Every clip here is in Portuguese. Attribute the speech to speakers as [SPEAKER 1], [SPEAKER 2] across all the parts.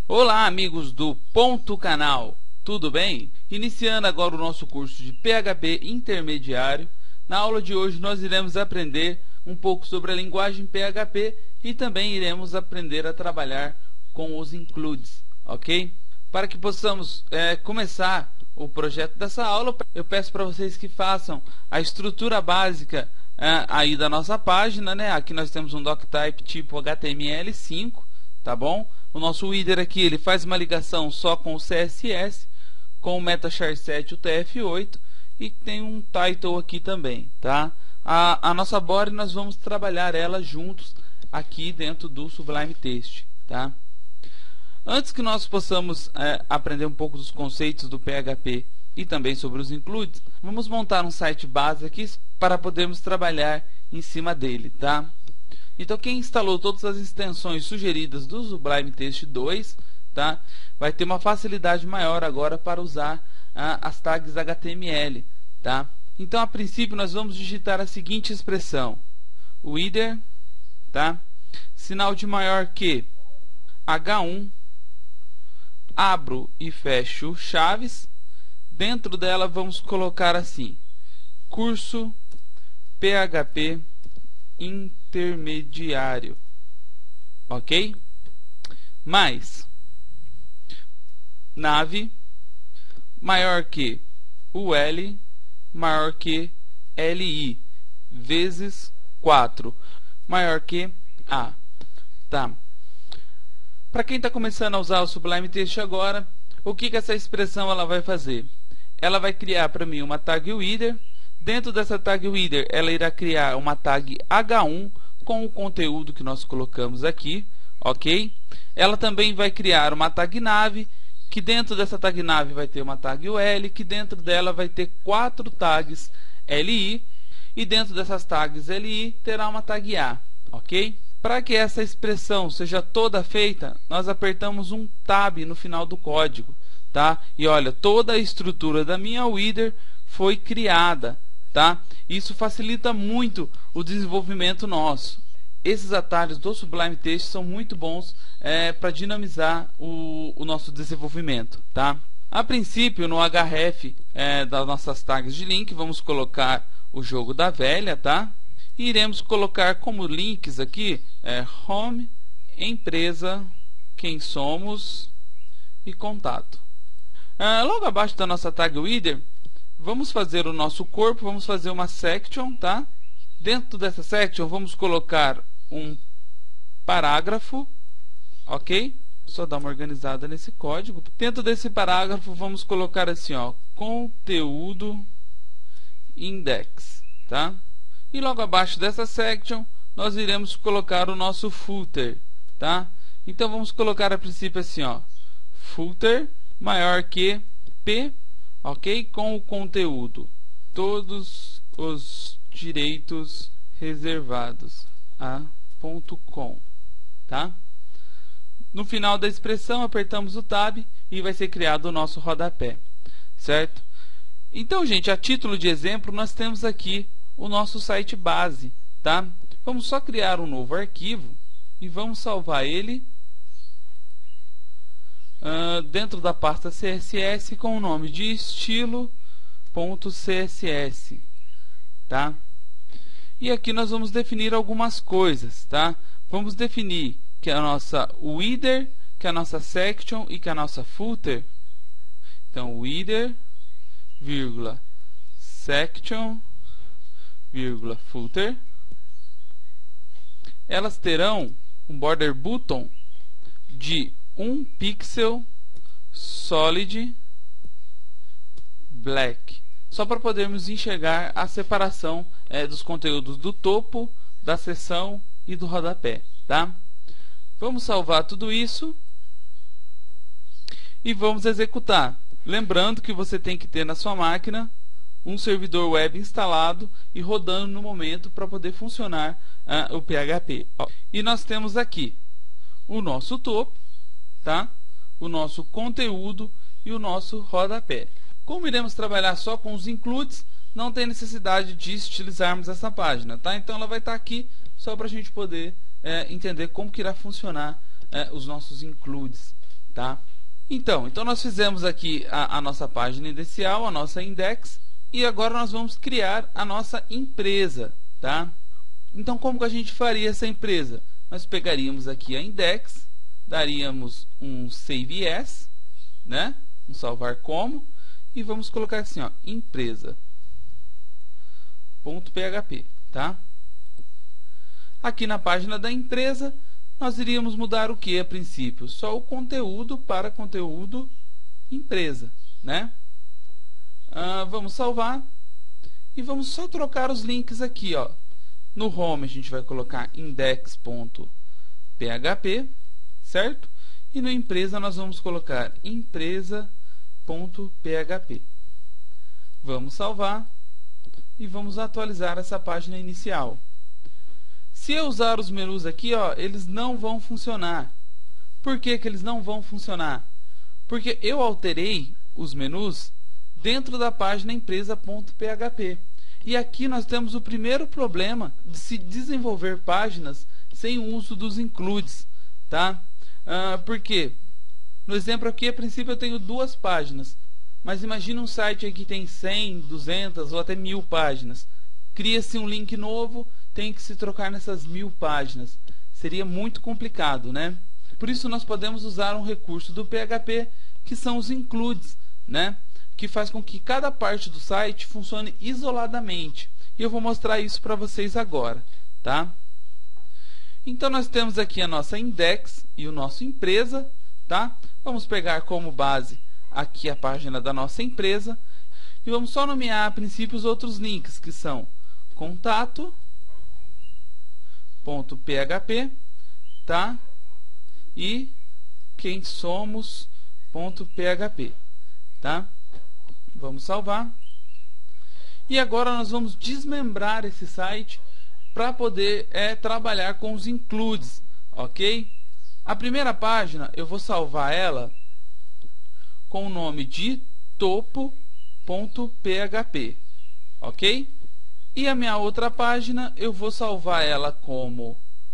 [SPEAKER 1] Olá, amigos do Ponto Canal, tudo bem? Iniciando agora o nosso curso de PHP intermediário. Na aula de hoje nós iremos aprender um pouco sobre a linguagem PHP e também iremos aprender a trabalhar com os includes, ok? Para que possamos começar o projeto dessa aula, eu peço para vocês que façam a estrutura básica aí da nossa página, né? Aqui nós temos um doctype tipo HTML5, tá bom? O nosso header aqui ele faz uma ligação só com o CSS, com o MetaChar7 e o TF8, e tem um title aqui também, tá? A nossa body nós vamos trabalhar ela juntos aqui dentro do Sublime Text, tá? Antes que nós possamos aprender um pouco dos conceitos do PHP e também sobre os includes, vamos montar um site base aqui para podermos trabalhar em cima dele, tá? Então quem instalou todas as extensões sugeridas do Sublime Text 2, tá, vai ter uma facilidade maior agora para usar as tags HTML, tá? Então a princípio nós vamos digitar a seguinte expressão: o header, tá, sinal de maior que H1, abro e fecho chaves. Dentro dela vamos colocar assim: curso PHP intermediário, ok? Mais nave maior que UL maior que LI vezes 4 maior que A, tá? Para quem está começando a usar o Sublime Text agora, o que essa expressão ela vai fazer? Ela vai criar para mim uma tag header. Dentro dessa tag header, ela irá criar uma tag H1 com o conteúdo que nós colocamos aqui, ok? Ela também vai criar uma tag nave, que dentro dessa tag nave vai ter uma tag UL, que dentro dela vai ter 4 tags LI, e dentro dessas tags LI terá uma tag A, ok? Para que essa expressão seja toda feita, nós apertamos um Tab no final do código, tá? E olha, toda a estrutura da minha header foi criada, tá? Isso facilita muito o desenvolvimento nosso. Esses atalhos do Sublime Text são muito bons para dinamizar o nosso desenvolvimento, tá? A princípio, no href das nossas tags de link, vamos colocar o jogo da velha, tá? E iremos colocar como links aqui home, empresa, quem somos e contato. Logo abaixo da nossa tag header, vamos fazer o nosso corpo, vamos fazer uma section, tá? Dentro dessa section vamos colocar um parágrafo, ok? Só dar uma organizada nesse código. Dentro desse parágrafo vamos colocar assim, ó, conteúdo index, tá? E logo abaixo dessa section nós iremos colocar o nosso footer, tá? Então vamos colocar a princípio assim, ó, footer maior que P, ok? Com o conteúdo todos os direitos reservados a .com, tá? No final da expressão apertamos o Tab e vai ser criado o nosso rodapé, certo? Então, gente, a título de exemplo nós temos aqui o nosso site base, tá? Vamos só criar um novo arquivo e vamos salvar ele dentro da pasta CSS com o nome de estilo.css, tá? E aqui nós vamos definir algumas coisas, tá? Vamos definir que a nossa header, que a nossa section e que a nossa footer. Então, header, vírgula, section, vírgula, footer, elas terão um border button de 1 pixel solid black, só para podermos enxergar a separação dos conteúdos do topo, da seção e do rodapé, tá? Vamos salvar tudo isso e vamos executar. Lembrando que você tem que ter na sua máquina um servidor web instalado e rodando no momento para poder funcionar o PHP. E nós temos aqui o nosso topo, tá? O nosso conteúdo e o nosso rodapé. Como iremos trabalhar só com os includes, não tem necessidade de estilizarmos essa página, tá? Então ela vai estar aqui só para a gente poder entender como que irá funcionar os nossos includes, tá? Então nós fizemos aqui a nossa página inicial, a nossa index, e agora nós vamos criar a nossa empresa, tá? Então, como que a gente faria essa empresa? Nós pegaríamos aqui a index, daríamos um save as, né? Um salvar como, e vamos colocar assim, ó, empresa.php, tá? Aqui na página da empresa, nós iríamos mudar o que a princípio? Só o conteúdo para conteúdo empresa, né? Vamos salvar e vamos só trocar os links aqui, ó. No home a gente vai colocar index.php, certo? E no empresa nós vamos colocar empresa.php. Vamos salvar e vamos atualizar essa página inicial. Se eu usar os menus aqui, ó, eles não vão funcionar. Por que que eles não vão funcionar? Porque eu alterei os menus dentro da página empresa.php. E aqui nós temos o primeiro problema de se desenvolver páginas sem o uso dos includes, tá? Por quê? No exemplo aqui, a princípio eu tenho 2 páginas, mas imagina um site aí que tem 100, 200 ou até 1000 páginas. Cria-se um link novo, tem que se trocar nessas 1000 páginas. Seria muito complicado, né? Por isso nós podemos usar um recurso do PHP, que são os includes, né? Que faz com que cada parte do site funcione isoladamente. E eu vou mostrar isso para vocês agora, tá? Então nós temos aqui a nossa index e o nosso empresa, tá? Vamos pegar como base aqui a página da nossa empresa e vamos só nomear a princípio os outros links, que são contato.php, tá? E quem somos.php, tá? Vamos salvar. E agora nós vamos desmembrar esse site para poder trabalhar com os includes, ok? A primeira página eu vou salvar ela com o nome de topo.php, ok? E a minha outra página eu vou salvar ela como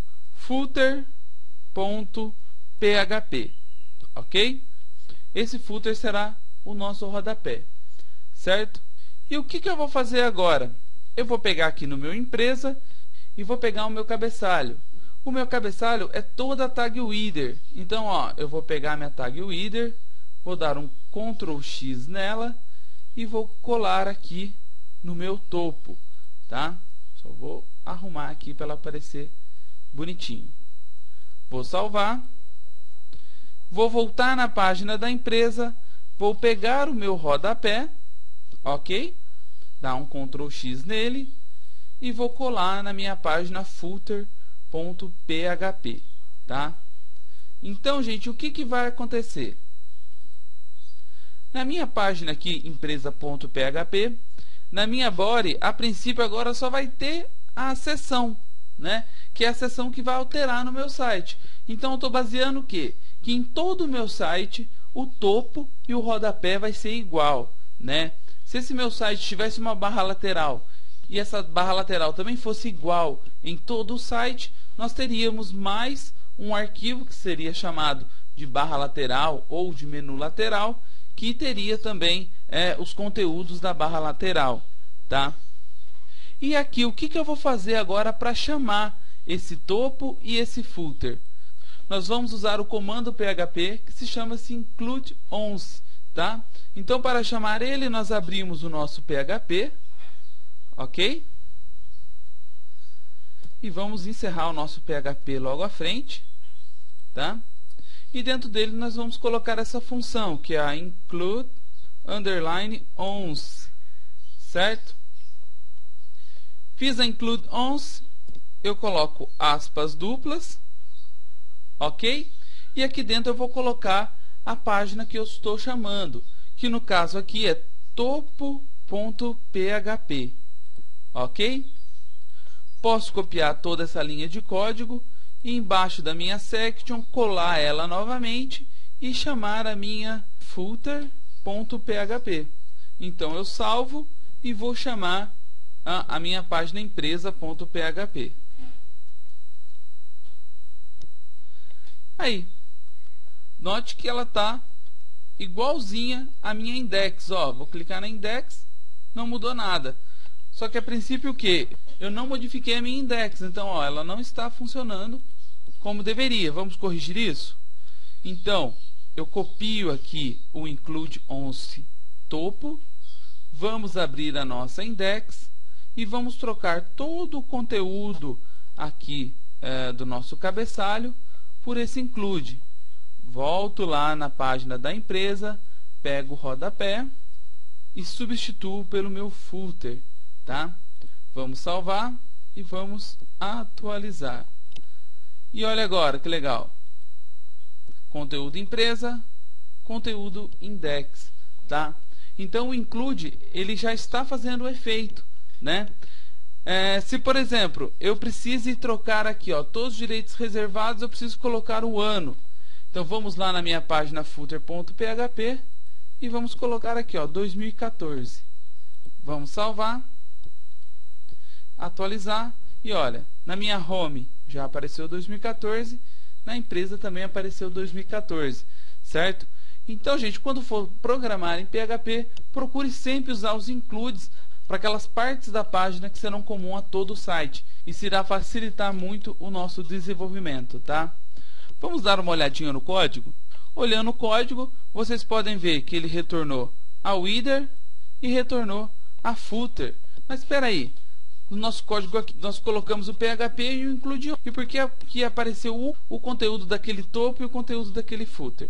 [SPEAKER 1] footer.php, ok? Esse footer será o nosso rodapé, certo? E o que eu vou fazer agora? Eu vou pegar aqui no meu empresa e vou pegar o meu cabeçalho. O meu cabeçalho é toda a tag Weather. Então, ó, eu vou pegar a minha tag Weather, vou dar um Ctrl X nela e vou colar aqui no meu topo, tá? Só vou arrumar aqui para ela aparecer bonitinho. Vou salvar. Vou voltar na página da empresa, vou pegar o meu rodapé, ok? Dar um Ctrl X nele e vou colar na minha página footer.php, tá? Então, gente, o que vai acontecer? Na minha página aqui, empresa.php, na minha body, a princípio agora só vai ter a seção, né? Que é a seção que vai alterar no meu site. Então, eu estou baseando o quê? Que em todo o meu site, o topo e o rodapé vai ser igual, né? Se esse meu site tivesse uma barra lateral e essa barra lateral também fosse igual em todo o site, nós teríamos mais um arquivo que seria chamado de barra lateral ou de menu lateral, que teria também os conteúdos da barra lateral, tá? E aqui, o que eu vou fazer agora para chamar esse topo e esse footer? Nós vamos usar o comando PHP que se chama include ons, tá? Então, para chamar ele, nós abrimos o nosso PHP, ok? E vamos encerrar o nosso PHP logo à frente, tá? E dentro dele nós vamos colocar essa função, que é a include _ons, certo? Fiz a include ons, eu coloco aspas duplas, ok? E aqui dentro eu vou colocar a página que eu estou chamando, que no caso aqui é topo.php, ok? Posso copiar toda essa linha de código e embaixo da minha section colar ela novamente e chamar a minha footer.php. Então eu salvo e vou chamar a minha página empresa.php. Note que ela está igualzinha à minha index. Ó, vou clicar na index, não mudou nada. Só que a princípio o que? Eu não modifiquei a minha index, então ó, ela não está funcionando como deveria. Vamos corrigir isso? Então, eu copio aqui o include once topo, vamos abrir a nossa index e vamos trocar todo o conteúdo aqui do nosso cabeçalho por esse include. Volto lá na página da empresa, pego o rodapé e substituo pelo meu footer, tá? Vamos salvar e vamos atualizar. E olha agora que legal. Conteúdo empresa, conteúdo index, tá? Então o include, ele já está fazendo o efeito, né? Se por exemplo, eu preciso trocar aqui, ó, todos os direitos reservados, eu preciso colocar o ano. Então vamos lá na minha página footer.php e vamos colocar aqui, ó, 2014. Vamos salvar, atualizar e olha, na minha home já apareceu 2014, na empresa também apareceu 2014, certo? Então, gente, quando for programar em PHP, procure sempre usar os includes para aquelas partes da página que serão comuns a todo o site. Isso irá facilitar muito o nosso desenvolvimento, tá? Vamos dar uma olhadinha no código? Olhando o código, vocês podem ver que ele retornou a header e retornou a footer. Mas espera aí, no nosso código aqui, nós colocamos o PHP e o include. E por que aqui apareceu o conteúdo daquele topo e o conteúdo daquele footer?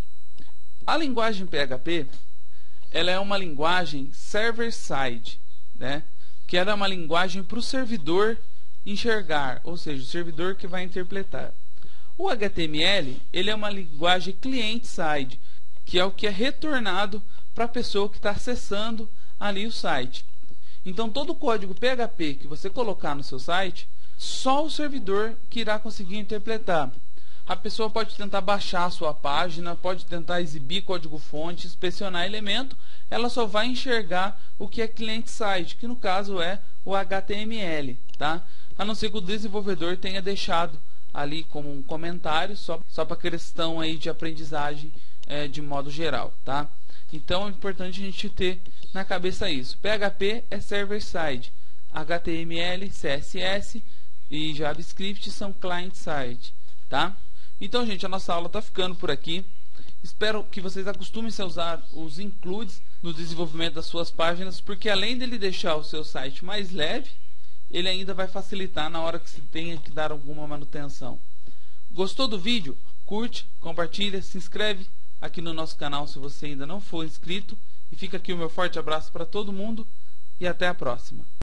[SPEAKER 1] A linguagem PHP, ela é uma linguagem server-side, né? Que ela é uma linguagem para o servidor enxergar, ou seja, o servidor que vai interpretar. O HTML, ele é uma linguagem client-side, que é o que é retornado para a pessoa que está acessando ali o site. Então, todo o código PHP que você colocar no seu site, só o servidor que irá conseguir interpretar. A pessoa pode tentar baixar a sua página, pode tentar exibir código-fonte, inspecionar elemento, ela só vai enxergar o que é client-side, que no caso é o HTML, tá? A não ser que o desenvolvedor tenha deixado ali como um comentário, só para questão aí de aprendizagem de modo geral, tá? Então é importante a gente ter na cabeça isso. PHP é server-side, HTML, CSS e JavaScript são client-side, tá? Então, gente, a nossa aula está ficando por aqui. Espero que vocês acostumem-se a usar os includes no desenvolvimento das suas páginas, porque além dele deixar o seu site mais leve, ele ainda vai facilitar na hora que você tenha que dar alguma manutenção. Gostou do vídeo? Curte, compartilha, se inscreve aqui no nosso canal se você ainda não for inscrito. E fica aqui o meu forte abraço para todo mundo e até a próxima.